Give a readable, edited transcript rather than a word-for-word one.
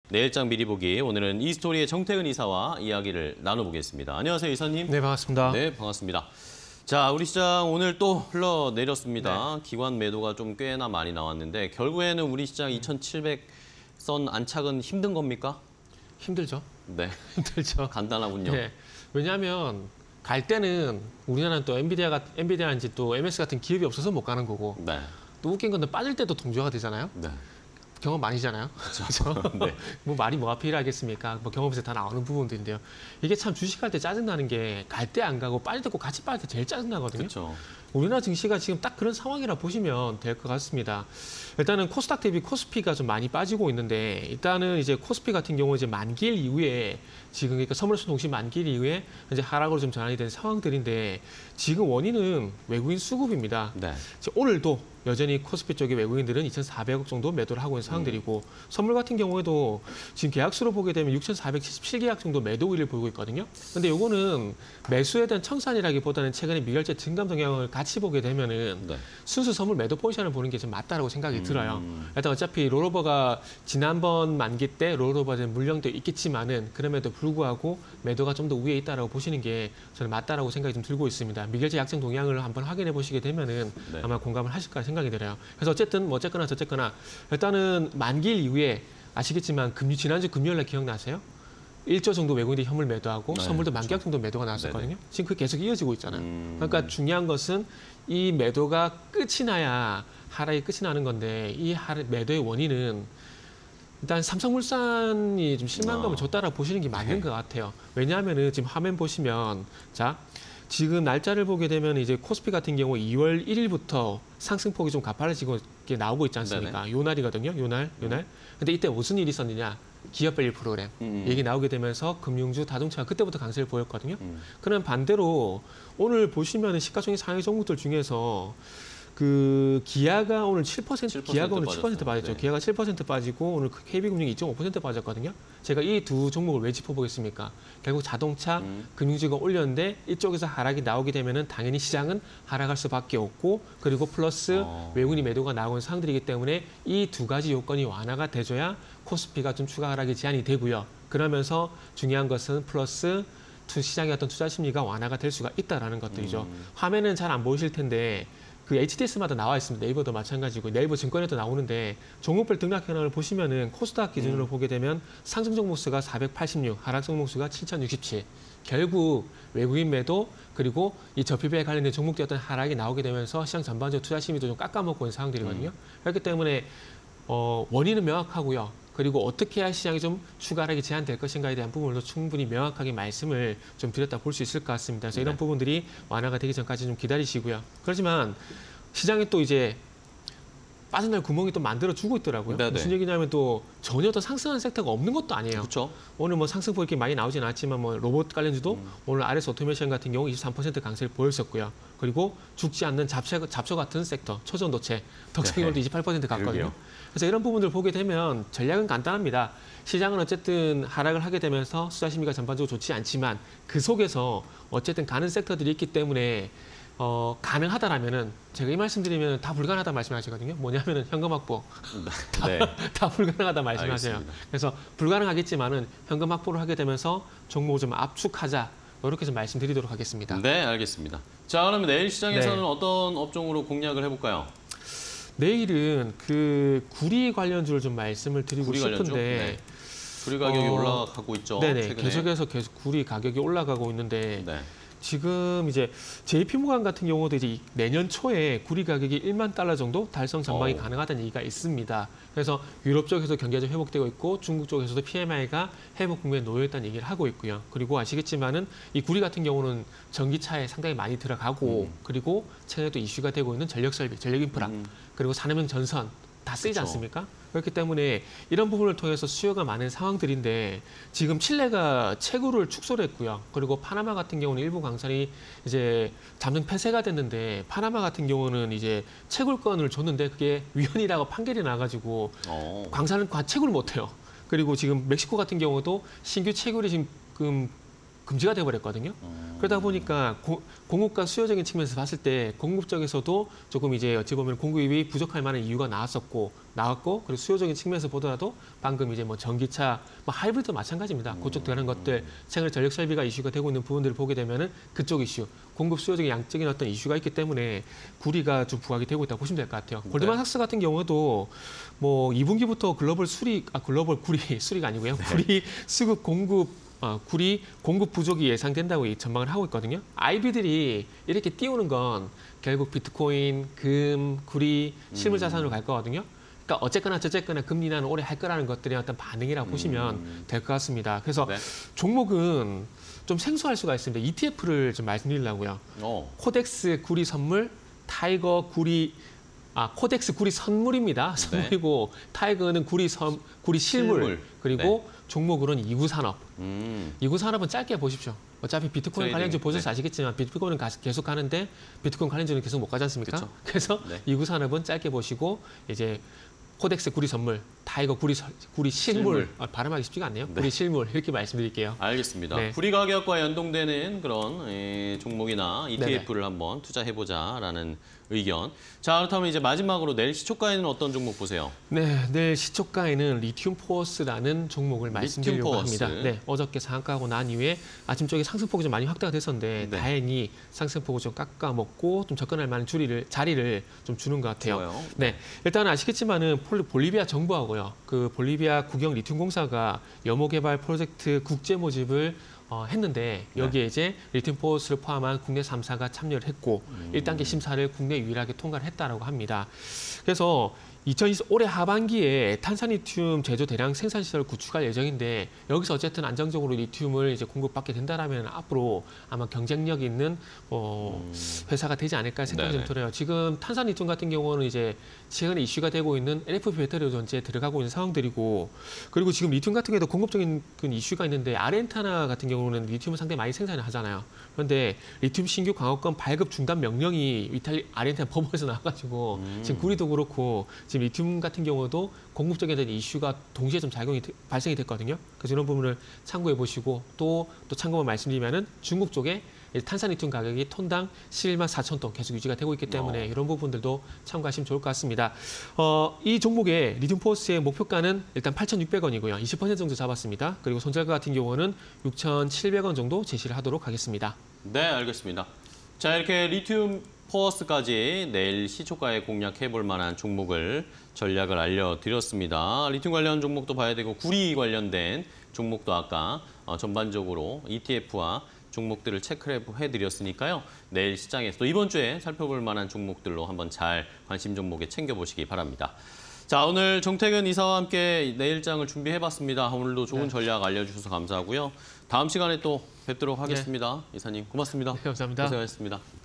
내일장 미리 보기. 오늘은 이스토리의 정태근 이사와 이야기를 나눠보겠습니다. 안녕하세요, 이사님. 네, 반갑습니다. 네, 반갑습니다. 자, 우리 시장 오늘 또 흘러내렸습니다. 네. 기관 매도가 좀 꽤나 많이 나왔는데 결국에는 우리 시장 2,700선 안착은 힘든 겁니까? 힘들죠. 네, 힘들죠. 간단하군요. 네. 왜냐하면 갈 때는 우리나라는 또 엔비디아인지 또 MS 같은 기업이 없어서 못 가는 거고 네. 또 웃긴 건데 빠질 때도 동조가 되잖아요. 네. 경험 많이잖아요. 그렇죠. 네. 뭐 말이 뭐가 필요하겠습니까? 뭐 경험에서 다 나오는 부분들인데요. 이게 참 주식할 때 짜증나는 게 갈 때 안 가고 빠질 때 꼭 같이 빠질 때 제일 짜증나거든요. 그렇죠. 우리나라 증시가 지금 딱 그런 상황이라 보시면 될 것 같습니다. 일단은 코스닥 대비 코스피가 좀 많이 빠지고 있는데 일단은 이제 코스피 같은 경우 이제 만기일 이후에 지금 그러니까 선물수 동시 만기일 이후에 이제 하락으로 좀 전환이 된 상황들인데 지금 원인은 외국인 수급입니다. 네. 오늘도 여전히 코스피 쪽의 외국인들은 2,400억 정도 매도를 하고 있는 상황들이고 선물 같은 경우에도 지금 계약수로 보게 되면 6,477계약 정도 매도 우위를 보이고 있거든요. 근데 요거는 매수에 대한 청산이라기보다는 최근에 미결제 증감 동향을 같이 보게 되면은 네. 순수 선물 매도 포지션을 보는 게 좀 맞다라고 생각이 들어요. 일단 어차피 롤오버가 지난번 만기 때 롤오버 된 물량도 있겠지만은 그럼에도 불구하고 매도가 좀 더 우위에 있다라고 보시는 게 저는 맞다라고 생각이 좀 들고 있습니다. 미결제 약정 동향을 한번 확인해 보시게 되면은 네. 아마 공감을 하실 거라 생각이 들어요. 그래서 어쨌든 뭐 어쨌거나 저쨌거나 일단은 만기일 이후에 아시겠지만 지난주 금요일 날 기억나세요? 1조 정도 외국인들이 현물 매도하고 네, 선물도 그렇죠. 만기약 정도 매도가 나왔었거든요. 네네. 지금 그게 계속 이어지고 있잖아요. 그러니까 중요한 것은 이 매도가 끝이 나야 하락이 끝이 나는 건데 이 매도의 원인은 일단 삼성물산이 좀 실망감을 줬다라고 보시는 게 맞는 네. 것 같아요. 왜냐하면은 지금 화면 보시면 자 지금 날짜를 보게 되면 이제 코스피 같은 경우 2월 1일부터 상승폭이 좀 가파라지고 나오고 있지 않습니까? 요 날이거든요. 요 날. 근데 이때 무슨 일이 있었느냐? 기업 별리 프로그램 얘기 나오게 되면서 금융주, 자동차가 그때부터 강세를 보였거든요. 그러면 반대로 오늘 보시면 시가총액 상위 종목들 중에서 그 기아가 오늘 7%, 기아가 오늘 7% 빠졌죠. 네. 기아가 7% 빠지고 오늘 KB금융이 2.5% 빠졌거든요. 제가 이 두 종목을 왜 짚어보겠습니까? 결국 자동차, 금융주가 올렸는데 이쪽에서 하락이 나오게 되면은 당연히 시장은 하락할 수밖에 없고 그리고 플러스 외국인 매도가 나오는 상황들이기 때문에 이 두 가지 요건이 완화가 돼줘야 코스피가 좀 추가 하락이 제한이 되고요. 그러면서 중요한 것은 플러스 시장의 어떤 투자 심리가 완화가 될 수가 있다라는 것들이죠. 화면은 잘 안 보이실 텐데 그 HTS마다 나와 있습니다. 네이버도 마찬가지고 네이버 증권에도 나오는데 종목별 등락 현황을 보시면은 코스닥 기준으로 보게 되면 상승 종목 수가 486, 하락 종목 수가 7,067. 결국 외국인 매도 그리고 이 저평가에 관련된 종목들 어떤 하락이 나오게 되면서 시장 전반적으로 투자 심리도 좀 깎아먹고 있는 상황들이거든요. 그렇기 때문에 원인은 명확하고요. 그리고 어떻게 해야 시장이 좀 추가 하락이 제한될 것인가에 대한 부분도 충분히 명확하게 말씀을 좀 드렸다 볼 수 있을 것 같습니다. 그래서 이런 부분들이 완화가 되기 전까지 좀 기다리시고요. 그렇지만 시장이 또 이제 빠져날 구멍이 또 만들어주고 있더라고요. 네네. 무슨 얘기냐면 또 전혀 더 상승하는 섹터가 없는 것도 아니에요. 그렇죠. 오늘 뭐 상승폭이 이렇게 많이 나오진 않았지만 뭐 로봇 관련주도 오늘 RS 오토메이션 같은 경우 23% 강세를 보였었고요. 그리고 죽지 않는 잡초 같은 섹터, 초전도체, 덕성이 오늘도 28% 갔거든요. 그러게요. 그래서 이런 부분들 보게 되면 전략은 간단합니다. 시장은 어쨌든 하락을 하게 되면서 투자 심리가 전반적으로 좋지 않지만 그 속에서 어쨌든 가는 섹터들이 있기 때문에 가능하다라면은 제가 이 말씀드리면 다 불가능하다 말씀하시거든요. 뭐냐면은 현금 확보 다 불가능하다 말씀하세요. 알겠습니다. 그래서 불가능하겠지만은 현금 확보를 하게 되면서 종목을 좀 압축하자 이렇게 좀 말씀드리도록 하겠습니다. 네, 알겠습니다. 자, 그러면 내일 시장에서는 네. 어떤 업종으로 공략을 해볼까요? 내일은 그 구리 관련주를 좀 말씀을 드리고 구리 관련주? 싶은데 네. 구리 가격이 올라가고 있죠. 네네 최근에. 계속해서 구리 가격이 올라가고 있는데. 네. 지금 이제 JP모간 같은 경우도 이제 내년 초에 구리 가격이 1만 달러 정도 달성 전망이 가능하다는 얘기가 있습니다. 그래서 유럽 쪽에서 경기가 좀 회복되고 있고 중국 쪽에서도 PMI가 회복 국면에 놓여 있다는 얘기를 하고 있고요. 그리고 아시겠지만은 이 구리 같은 경우는 전기차에 상당히 많이 들어가고 그리고 최근에 또 이슈가 되고 있는 전력 설비, 전력 인프라 그리고 산업용 전선 다 쓰이지 그쵸. 않습니까? 그렇기 때문에 이런 부분을 통해서 수요가 많은 상황들인데 지금 칠레가 채굴을 축소를 했고요. 그리고 파나마 같은 경우는 일부 광산이 이제 잠정 폐쇄가 됐는데 파나마 같은 경우는 이제 채굴권을 줬는데 그게 위헌이라고 판결이 나가지고 광산은 채굴을 못해요. 그리고 지금 멕시코 같은 경우도 신규 채굴이 지금 금지가 돼버렸거든요. 그러다 보니까 공급과 수요적인 측면에서 봤을 때 공급 쪽에서도 조금 이제 어찌 보면 공급이 부족할 만한 이유가 나왔고 그리고 수요적인 측면에서 보더라도 방금 이제 뭐 전기차, 뭐 하이브리드 마찬가지입니다. 그쪽 들어가는 것들, 최근에 전력 설비가 이슈가 되고 있는 부분들을 보게 되면은 그쪽 이슈, 공급 수요적인 양적인 어떤 이슈가 있기 때문에 구리가 좀 부각이 되고 있다고 보시면 될 것 같아요. 골드만삭스 같은 경우도 뭐 2분기부터 글로벌 구리 수리가 아니고요. 구리 수급 구리 공급 부족이 예상된다고 전망을 하고 있거든요. IB들이 이렇게 띄우는 건 결국 비트코인, 금, 구리, 실물 자산으로 갈 거거든요. 그러니까 어쨌거나 저쨌거나 금리 인하는 올해 할 거라는 것들의 어떤 반응이라고 보시면 될 것 같습니다. 그래서 종목은 좀 생소할 수가 있습니다. ETF를 좀 말씀드리려고요. 코덱스 구리 선물, 타이거 구리 코덱스 구리 선물입니다. 선물이고 타이거는 구리 실물. 그리고 종목으로는 이구산업. 이구산업은 짧게 보십시오. 어차피 비트코인 관련주 보셔서 아시겠지만 비트코인은 계속 가는데 비트코인 관련주는 계속 못 가지 않습니까? 그쵸. 그래서 이구산업은 짧게 보시고 이제 코덱스 구리 선물, 타이거 구리 실물. 발음하기 쉽지가 않네요. 구리 실물 이렇게 말씀드릴게요. 알겠습니다. 구리 가격과 연동되는 그런 종목이나 ETF를 한번 투자해보자라는 의견. 자, 그렇다면 이제 마지막으로 내일 시초가에는 어떤 종목 보세요? 네, 내일 시초가에는 리튬 포어스라는 종목을 말씀드리려고 합니다. 네, 어저께 상한가하고 난 이후에 아침 쪽에 상승폭이 좀 많이 확대가 됐었는데 다행히 상승폭을 좀 깎아먹고 좀 접근할 만한 자리를 좀 주는 것 같아요. 좋아요. 네, 일단 아시겠지만은 볼리비아 정부하고요, 그 볼리비아 국영 리튬 공사가 염호 개발 프로젝트 국제 모집을 했는데 여기에 이제 리튬 포어스를 포함한 국내 3사가 참여를 했고 1단계 심사를 국내 유일하게 통과를 했다라고 합니다. 그래서 2020 올해 하반기에 탄산 리튬 제조 대량 생산 시설 구축할 예정인데 여기서 어쨌든 안정적으로 리튬을 이제 공급받게 된다라면 앞으로 아마 경쟁력 있는 회사가 되지 않을까 생각이 좀 들어요. 지금 탄산 리튬 같은 경우는 이제 최근에 이슈가 되고 있는 LFP 배터리 전지에 들어가고 있는 상황들이고 그리고 지금 리튬 같은 경우에도 공급적인 이슈가 있는데 아르헨티나 같은 경우는 리튬을 상당히 많이 생산을 하잖아요. 그런데 리튬 신규 광업권 발급 중단 명령이 아르헨티나 법원에서 나와가지고 지금 구리도 그렇고 지금 리튬 같은 경우도 공급적인 이슈가 동시에 좀 발생이 됐거든요. 그래서 이런 부분을 참고해 보시고 또 참고만 말씀드리면은 중국 쪽에 탄산 리튬 가격이 톤당 11만 4천 톤 계속 유지가 되고 있기 때문에 이런 부분들도 참고하시면 좋을 것 같습니다. 이 종목의 리튬 포스의 목표가는 일단 8,600원이고요. 20% 정도 잡았습니다. 그리고 손절가 같은 경우는 6,700원 정도 제시를 하도록 하겠습니다. 네, 알겠습니다. 자, 이렇게 리튬 포어스까지 내일 시초가에 공략해볼 만한 전략을 알려드렸습니다. 리튬 관련 종목도 봐야 되고 구리 관련된 종목도 아까 전반적으로 ETF와 종목들을 체크를 해드렸으니까요. 내일 시장에서 또 이번 주에 살펴볼 만한 종목들로 한번 잘 관심 종목에 챙겨보시기 바랍니다. 자, 오늘 정태근 이사와 함께 내일장을 준비해봤습니다. 오늘도 좋은 전략 알려주셔서 감사하고요. 다음 시간에 또 뵙도록 하겠습니다. 이사님 고맙습니다. 네, 감사합니다. 고생하셨습니다.